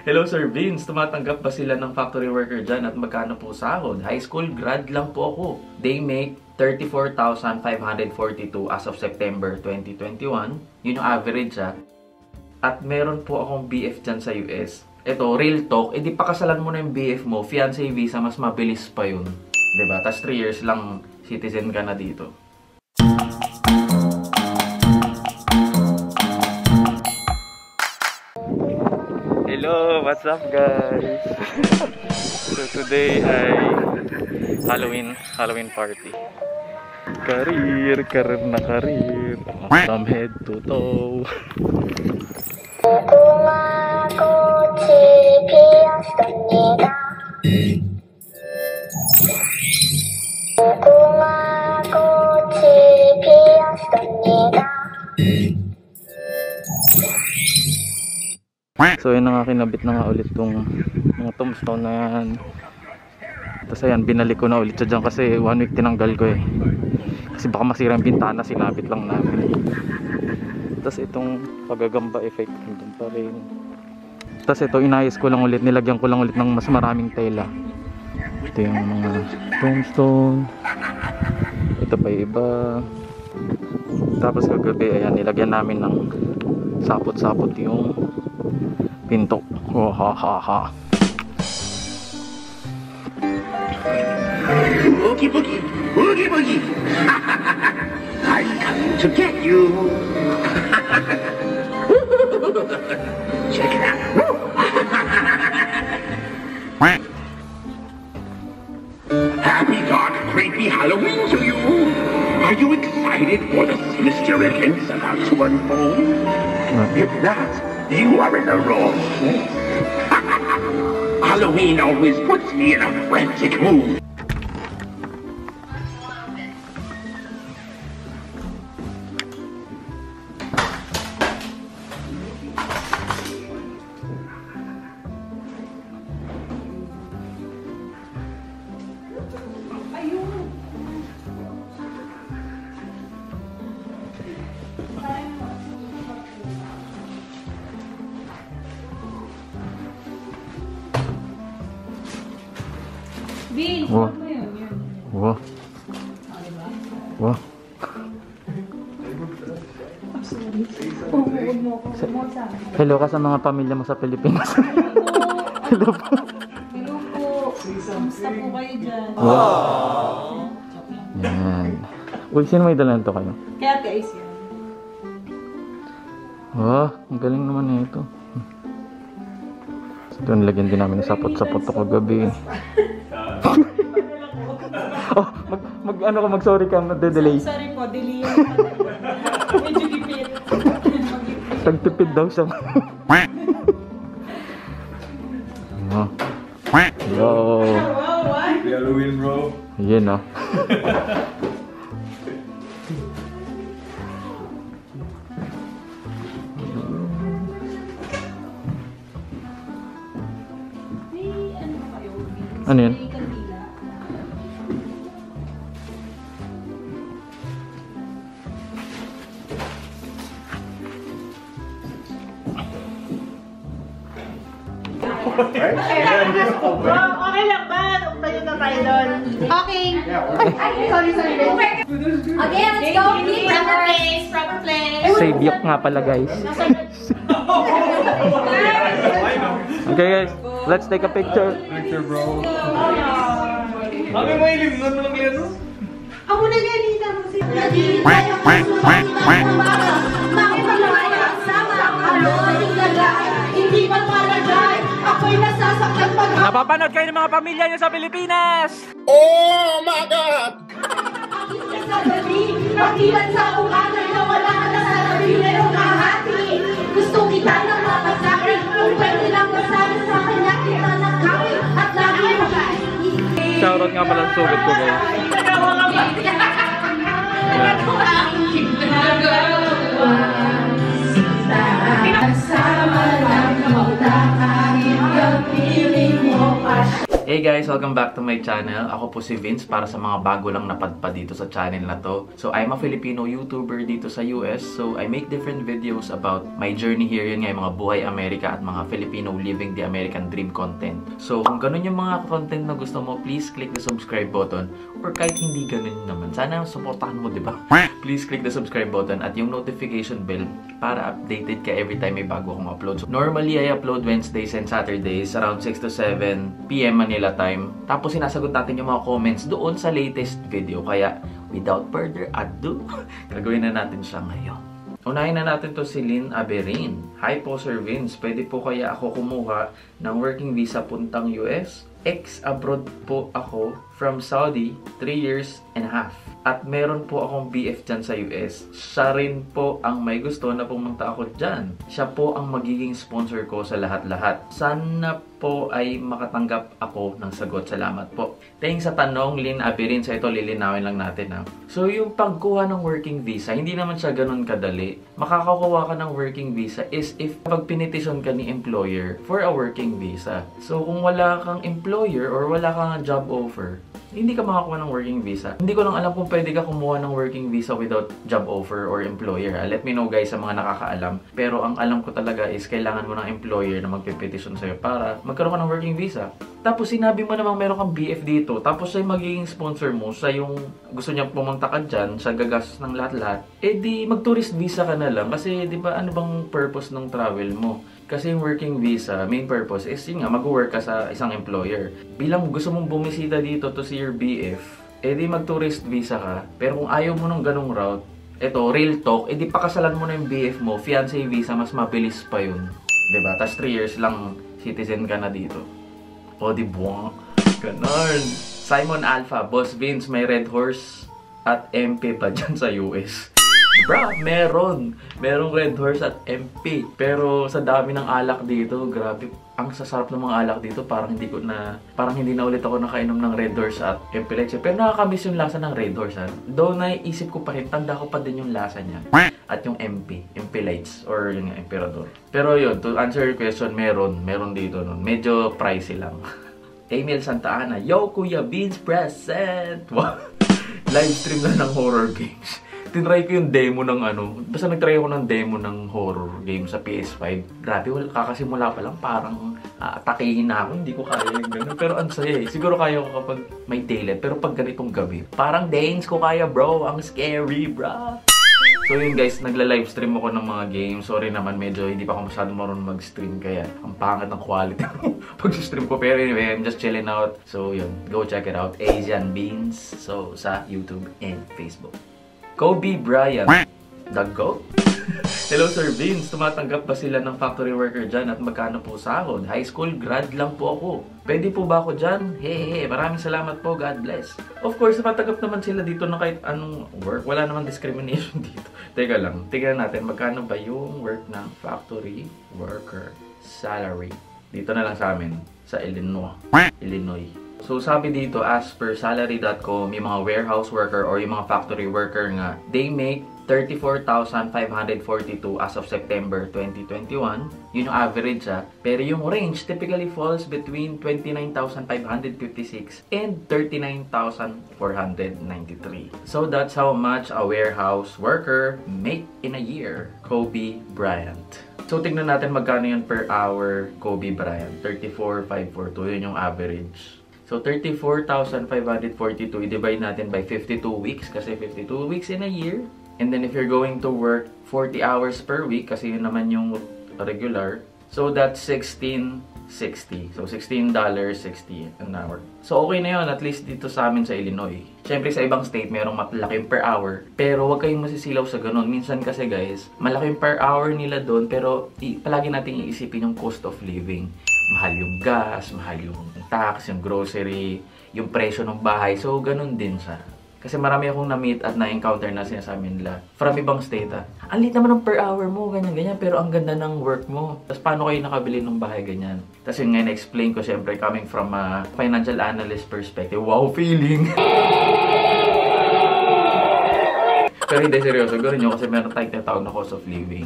Hello Sir Vince, tumatanggap ba sila ng factory worker dyan at magkano po sahod? High school grad lang po ako. They make 34,542 as of September 2021. Yun yung average ha. At meron po akong BF dyan sa US. Ito, real talk, edi pakasalan mo na yung BF mo, fiancé visa, mas mabilis pa yun. Diba? Tas 3 years lang citizen ka na dito. Hello, what's up guys? So today ay Halloween party. Karir na karir. From head to toe. So yun na nga, kinabit na nga ulit tong mga tombstone na yan. Tapos ayan, binalik ko na ulit siya dyan kasi 1 week tinanggal ko eh. Kasi baka masira yung bintana, sinabit lang namin. Tapos itong pagagamba effect, nandun pa rin. Tapos ito, inayos ko lang ulit, nilagyan ko lang ulit ng mas maraming tela. Ito yung mga tombstone. Ito pa yung iba. Tapos kagabi, ayan, nilagyan namin ng sapot-sapot yung pinto. Oh, ha ha ha. Boogie boogie, boogie boogie. I'm coming to get you. Check it out. Happy dark creepy Halloween to you. Are you excited for the sinister events about to unfold? If not, you are in the wrong place. Halloween always puts me in a frantic mood. Bin, wow. Wow. Wow. Hello ka sa mga pamilya mo sa Pilipinas. Hello po. Hello po. Kamusta po kayo dyan? Wow. Yan. Uy, sino may dalan to kayo? Kaya guys yan. Wow, ang galing naman na ito. So, doon lagyan din namin ng sapot-sapot ako gabi. Oh, mag-sorry ka, mag-delay. Sorry po, delay yung medyo gipit. Tagtipid daw siya. Oh. Yo. Wow, what? Halloween bro. Yan oh. Ano yan? Okay lang ba? Tayo na tayo doon. Okay. Ay, sorry. Okay, let's go. Proper place. Sabyok nga pala guys. Okay guys, let's take a picture. Picture bro. Kami may limnon mo lang yan. Ako na ganita mo si hindi pa malagay. Ako'y nasasaktan pag Napapanood kayo ng mga pamilya niyo sa Pilipinas. Oh my God! Pagkilan sa umaga na wala ka na sa labi, meron kahati. Gusto kita ng mapasakit. Kung pwede lang masabi sa kanya, kita nakawin at lagi mo siya. Shoutout nga pala sa sugat ko guys. Hey guys! Welcome back to my channel. Ako po si Vince para sa mga bago lang napadpad dito sa channel na to. So, I'm a Filipino YouTuber dito sa US. So, I make different videos about my journey here. Yun nga, yung mga buhay Amerika at mga Filipino living the American dream content. So, kung ganun yung mga content na gusto mo, please click the subscribe button. Or kahit hindi ganun naman, sana supportahan mo, diba? Please click the subscribe button at yung notification bell para updated ka every time may bago akong upload. So, normally, I upload Wednesdays and Saturdays around 6 to 7 p.m. Manila time. Tapos sinasagot natin yung mga comments doon sa latest video. Kaya, without further ado, gagawin na natin siya ngayon. Unahin na natin to si Lynn Aberin. Hi po Sir Vince, pwede po kaya ako kumuha ng working visa puntang US? Ex-abroad po ako from Saudi 3 years and a half. At meron po akong BF dyan sa US. Siya rin po ang may gusto na pumunta ako dyan. Siya po ang magiging sponsor ko sa lahat-lahat. Sana po ay makatanggap ako ng sagot. Salamat po. Thanks sa tanong, Lynn Aberin. Sa ito, lilinawin lang natin ha. So, yung pagkuha ng working visa, hindi naman siya ganun kadali. Makakakuha ka ng working visa is if pag pinitisyon ka ni employer for a working visa. So, kung wala kang employer or wala kang job offer, hindi ka makakuha ng working visa. Hindi ko lang alam kung pwede ka kumuha ng working visa without job offer or employer. Let me know guys sa mga nakakaalam. Pero ang alam ko talaga is kailangan mo ng employer na magpe-petition sa'yo para magkaroon ka ng working visa. Tapos sinabi mo namang meron kang BF dito. Tapos siya yung magiging sponsor mo. Siya yung gusto niya pumunta ka dyan. Siya gagastos ng lahat-lahat. Eh di mag-tourist visa ka na lang. Kasi di ba ano bang purpose ng travel mo? Kasi yung working visa, main purpose is yun nga, mag-work ka sa isang employer. Bilang gusto mong bumisita dito to see your BF, eh di mag-tourist visa ka. Pero kung ayaw mo ng ganong route, eto, real talk, eh di pakasalan mo na yung BF mo, fiancé visa, mas mabilis pa yun. Diba? Tas 3 years lang, citizen ka na dito. O di buwang. Ganon. Simon Alpha, Boss Vince, may Red Horse at MP pa dyan sa US. Bra, meron. Merong Red Horse at MP. Pero sa dami ng alak dito, grabe. Ang sasarap ng mga alak dito, parang hindi na ulit ako nakainom ng Red Horse at MP Lights. Pero nakakamiss yung lasa ng Red Horse. Though naisip ko pa rin, tanda ko pa din yung lasa niya. At yung MP Lights or yung Emperador. Pero yun, to answer your question, meron dito nun. Medyo pricey lang. Emil Santa Ana, yo Kuya Beans present! Live stream na ng horror games. Tinry ko yung demo ng basta nagtry ako ng demo ng horror game sa PS5. Grabe, kakasimula pa lang, parang atakihin na ako, hindi ko kaya yung gano'n. Pero ang saya eh. Siguro kaya ko kapag may daylight, pero pag ganitong gabi, parang days ko kaya bro, ang scary bro. So yun guys, nagla-livestream ako ng mga games. Sorry naman, medyo hindi pa ako masyadong marunong mag-stream, kaya ang pangit ng quality pag-stream ko. Pero anyway, I'm just chilling out. So yun, go check it out. Asian Beans. So sa YouTube and Facebook. Kobe Bryant, the GOAT? Hello Sir Vince, tumatanggap ba sila ng factory worker dyan at magkano po sahod? High school grad lang po ako. Pwede po ba ako dyan? Hehehe, maraming salamat po, God bless. Of course, tumatanggap naman sila dito ng kahit anong work. Wala naman discrimination dito. Teka lang, tignan natin magkano ba yung work ng factory worker salary. Dito na lang sa amin, sa Illinois. So, sabi dito, as per salary.com, yung mga warehouse worker or yung mga factory worker nga, they make 34,542 as of September 2021. Yun yung average ha. Pero yung range typically falls between 29,556 and 39,493. So, that's how much a warehouse worker make in a year. Kobe Bryant. So, tignan natin magkano yun per hour, Kobe Bryant. 34,542. Yun yung average. So, 34,542, i-divide natin by 52 weeks kasi 52 weeks in a year. And then, if you're going to work 40 hours per week, kasi yun naman yung regular, so that's $16.60. So, $16.60 an hour. So, okay na yun, at least dito sa amin sa Illinois. Siyempre, sa ibang state, merong malaking per hour. Pero, huwag kayong masisilaw sa ganun. Minsan kasi, guys, malaking per hour nila doon, pero palagi natin iisipin yung cost of living. Mahal yung gas, mahal yung tax, yung grocery, yung presyo ng bahay. So, ganun din siya. Kasi marami akong na-meet at na-encounter na sinasabi nila from ibang state ang liit naman ng per hour mo, ganyan-ganyan, pero ang ganda ng work mo. Tapos paano kayo nakabili ng bahay, ganyan. Tapos yun nga, na-explain ko syempre coming from a financial analyst perspective. Wow, feeling! Pero hindi, seryoso. Gawin nyo kasi meron tayong tinatawag na cost of living.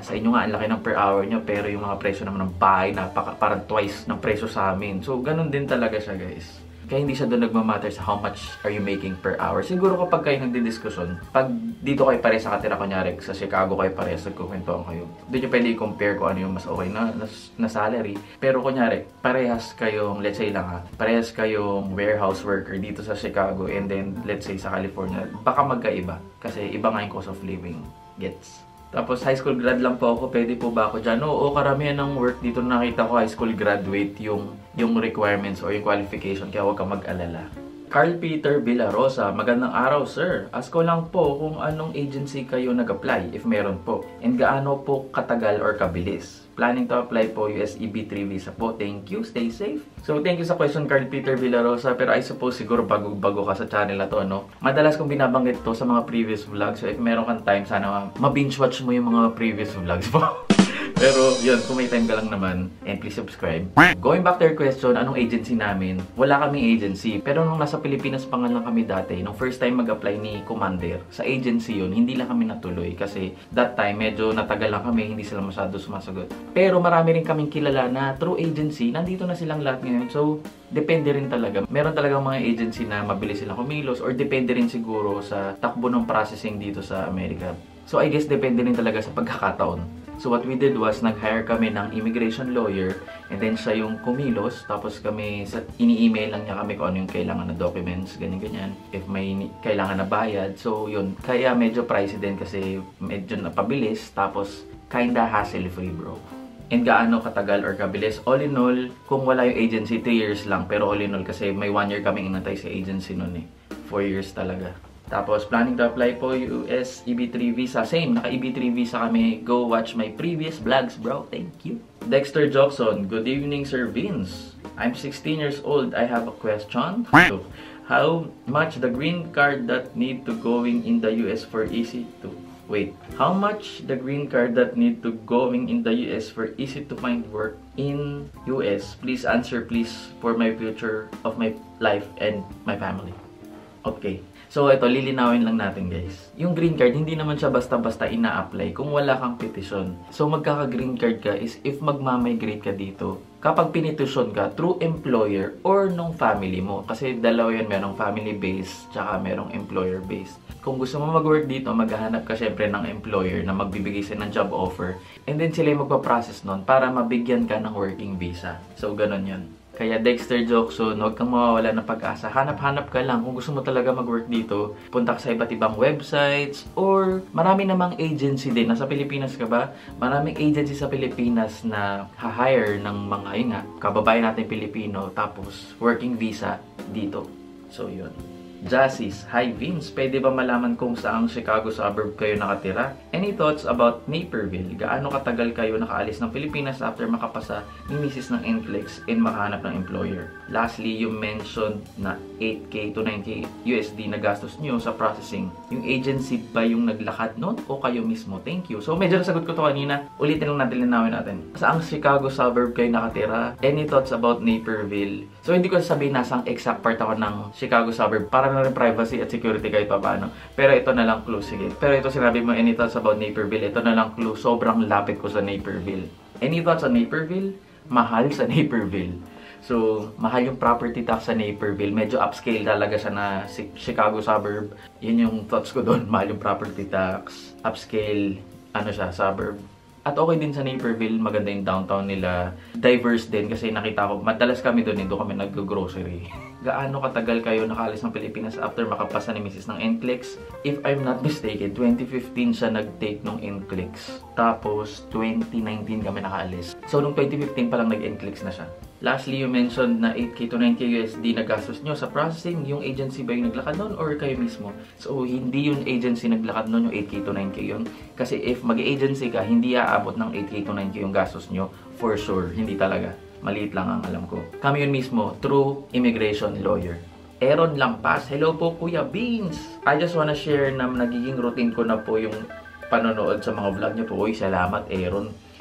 Sa inyo nga, ang laki ng per hour nyo, pero yung mga presyo naman ng bahay, parang twice ng presyo sa amin. So, ganun din talaga siya, guys. Kaya hindi siya doon nagmamatter sa how much are you making per hour. Siguro kapag kayo nagdidiskusyon, pag dito kayo pares sa katira, kunyari sa Chicago kayo pares, nagkukwentuhan kayo, doon nyo pwede i-compare kung ano yung mas okay na salary. Pero kunyari, parehas kayong, let's say lang ha, parehas kayong warehouse worker dito sa Chicago and then let's say sa California, baka magkaiba. Kasi iba nga yung cost of living. Gets? Tapos high school grad lang po ako, pwede po ba ako dyan? Oo, karamihan ng work dito nakita ko high school graduate yung requirements or yung qualification, kaya huwag kang mag-alala. Carl Peter Villarosa, magandang araw sir. Ask ko lang po kung anong agency kayo nag-apply, if meron po. And gaano po katagal or kabilis. Planning to apply po US EB3 visa po. Thank you, stay safe. So thank you sa question Carl Peter Villarosa. Pero I suppose siguro bago ka sa channel na to, no? Madalas kong binabanggit to sa mga previous vlogs. So if meron kang time, sana ma-binge watch mo yung mga previous vlogs po. Pero yun, kung may time ka lang naman, and please subscribe. Going back to your question, anong agency namin? Wala kaming agency. Pero nung nasa Pilipinas pa nga lang kami dati, nung first time mag-apply ni Commander, sa agency yun, hindi lang kami natuloy. Kasi that time, medyo natagal lang kami, hindi sila masyado sumasagot. Pero marami rin kaming kilala na through agency, nandito na silang lahat ngayon. So, depende rin talaga. Meron talagang mga agency na mabilis silang kumilos or depende rin siguro sa takbo ng processing dito sa Amerika. So, I guess depende rin talaga sa pagkakataon. So what we did was, nag-hire kami ng immigration lawyer and then siya yung kumilos. Tapos kami, ini-email lang niya kami kung ano yung kailangan na documents, ganyan-ganyan. If may kailangan na bayad. So yun, kaya medyo pricey din kasi medyo napabilis. Tapos kinda hassle-free bro. And gaano katagal or kabilis? All in all, kung wala yung agency, 3 years lang. Pero all in all, kasi may 1 year kaming inantay sa agency nun eh. 4 years talaga. Tapos, planning to apply po US EB3 visa. Same, naka EB3 visa kami. Go watch my previous vlogs, bro. Thank you. Dexter Jockson, good evening, Sir Vince. I'm 16 years old. I have a question. So, how much the green card that need to going in the US for easy to... Wait, how much the green card that need to going in the US for easy to find work in US? Please answer, please, for my future of my life and my family. Okay. So, ito, lilinawin lang natin, guys. Yung green card, hindi naman siya basta-basta ina-apply kung wala kang petisyon. So, magkaka-green card ka is if magmamigrate ka dito, kapag pinitisyon ka through employer or nung family mo. Kasi dalawa yun, merong family-based, tsaka merong employer-based. Kung gusto mo mag-work dito, maghahanap ka syempre ng employer na magbibigay sila ng job offer. And then sila yung magpa-process nun para mabigyan ka ng working visa. So, ganun yun. Kaya Dexter Jockson, huwag kang mawawala ng pag-asa. Hanap-hanap ka lang. Kung gusto mo talaga mag-work dito, punta ka sa iba't ibang websites or marami namang agency din. Nasa Pilipinas ka ba? Maraming agency sa Pilipinas na ha-hire ng mga, yun nga, kababayan natin Pilipino tapos working visa dito. So, yun. Jasis, hi Vince, pwede ba malaman kung saang Chicago suburb kayo nakatira? Any thoughts about Naperville? Gaano katagal kayo nakaalis ng Pilipinas after makapasa ni Mrs. ng NCLEX and makahanap ng employer? Lastly, you mentioned na 8K to 9K USD na gastos nyo sa processing. Yung agency ba yung naglakad nun o kayo mismo? Thank you. So medyo nasagot ko to kanina. Ulitin lang natin, linawin natin. Saang Chicago suburb kayo nakatira? Any thoughts about Naperville? So hindi ko sasabihin nasang exact part ako ng Chicago suburb para na rin privacy at security kahit pa paano. Pero ito na lang clue, sige. Pero ito sinabi mo, any thoughts about Naperville? Ito na lang clue, sobrang lapit ko sa Naperville. Any thoughts on Naperville? Mahal sa Naperville. So, mahal yung property tax sa Naperville. Medyo upscale talaga siya na Chicago suburb. Yun yung thoughts ko doon. Mahal yung property tax. Upscale, ano siya, suburb. At okay din sa Naperville, maganda yung downtown nila. Diverse din kasi nakita ko, madalas kami doon, doon kami nag-grocery. Gaano katagal kayo nakaalis ng Pilipinas after makapasa ni Mrs. ng NCLEX? If I'm not mistaken, 2015 siya nag-take ng NCLEX. Tapos, 2019 kami nakaalis. So, nung 2015 pa lang nag-NCLEX na siya. Lastly, you mentioned na 8K to 9K USD na gastos nyo sa processing. Yung agency ba yung naglakad nun or kayo mismo? So, hindi yung agency naglakad nun, yung 8K to 9K yun. Kasi if mag-agency ka, hindi aabot ng 8K to 9K yung gastos nyo. For sure, hindi talaga. Maliit lang ang alam ko. Kami yun mismo, through immigration lawyer. Aaron Lampas, hello po Kuya Beans! I just wanna share na nagiging routine ko na po yung panonood sa mga vlog niyo po. Uy, salamat Aaron.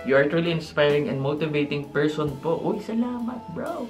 You are truly inspiring and motivating person po. Uy, salamat, bro.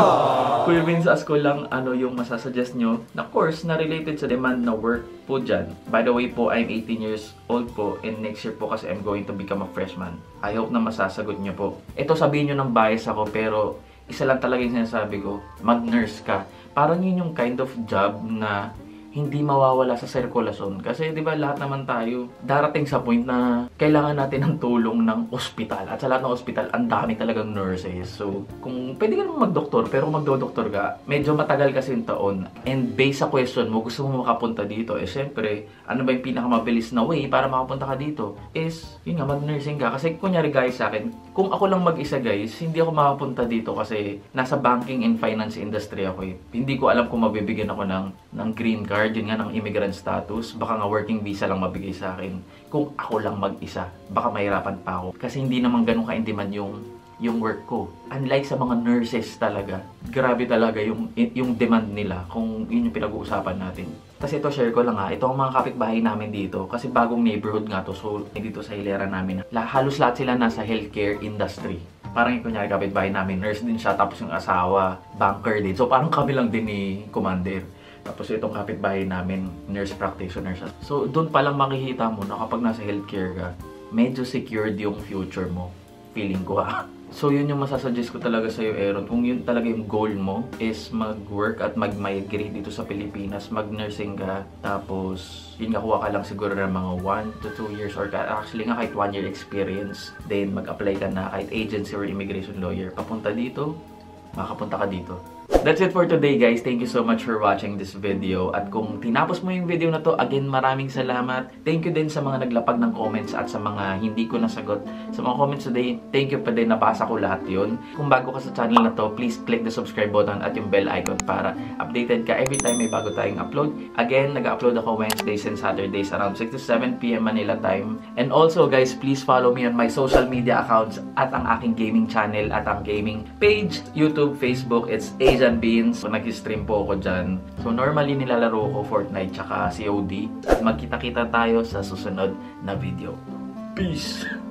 Kuya Vince, ask ko lang ano yung masasuggest nyo na course na related sa demand na work po dyan. By the way po, I'm 18 years old po and next year po kasi I'm going to become a freshman. I hope na masasagot nyo po. Ito sabihin nyo ng bias ako pero isa lang talaga yung sinasabi ko, mag-nurse ka. Parang yun yung kind of job na hindi mawawala sa sirkulasyon. Kasi di ba lahat naman tayo darating sa point na kailangan natin ng tulong ng ospital. At sa lahat ng ospital, ang dami talagang nurses. So, kung pwede ka naman mag-doktor, pero kung magdo-doktor ka, medyo matagal kasi yung taon. And based sa question mo, gusto mo makapunta dito. Eh, syempre, ano ba yung pinakamabilis na way para makapunta ka dito? Is, yun nga, mag-nursing ka. Kasi kunyari guys sa akin, kung ako lang mag-isa guys, hindi ako makapunta dito kasi nasa banking and finance industry ako eh. Hindi ko alam kung mabibigyan ako ng green card, yun nga, ng immigrant status. Baka nga working visa lang mabigay sa akin. Kung ako lang mag-isa, baka mahirapan pa ako. Kasi hindi naman ganun ka-in-demand yung work ko. Unlike sa mga nurses talaga, grabe talaga yung demand nila kung yun yung pinag-uusapan natin. Kasi ito, share ko lang ha, ito ang mga kapitbahay namin dito. Kasi bagong neighborhood nga to, so dito sa hilera namin. Halos lahat sila nasa healthcare industry. Parang yung kunyari kapitbahay namin, nurse din siya, tapos yung asawa, banker din. So parang kami lang din ni Commander. Tapos itong kapitbahay namin, nurse practitioner siya. So doon palang makikita mo na kapag nasa healthcare ka, medyo secured yung future mo. Feeling ko ha. So yun yung masasuggest ko talaga sa'yo, Aaron. Kung yun talaga yung goal mo is mag-work at mag-migrate dito sa Pilipinas, mag-nursing ka, tapos yun nga, kuha ka lang siguro ng mga 1 to 2 years or actually nga kahit 1 year experience, then mag-apply ka na kahit agency or immigration lawyer. Papunta dito, makapunta ka dito. That's it for today guys. Thank you so much for watching this video. At kung tinapos mo yung video na to, again maraming salamat. Thank you din sa mga naglapag ng comments at sa mga hindi ko nasagot. Sa mga comments today, thank you pa din, nabasa ko lahat yun. Kung bago ka sa channel na to, please click the subscribe button at yung bell icon para updated ka every time may bago tayong upload. Again, nag-upload ako Wednesdays and Saturdays around 6 to 7 PM Manila time. And also guys, please follow me on my social media accounts at ang aking gaming channel at ang gaming page, YouTube, Facebook. It's Asian Beans. So, nag-stream po ako dyan. So, normally nilalaro ko Fortnite tsaka COD. At magkita-kita tayo sa susunod na video. Peace!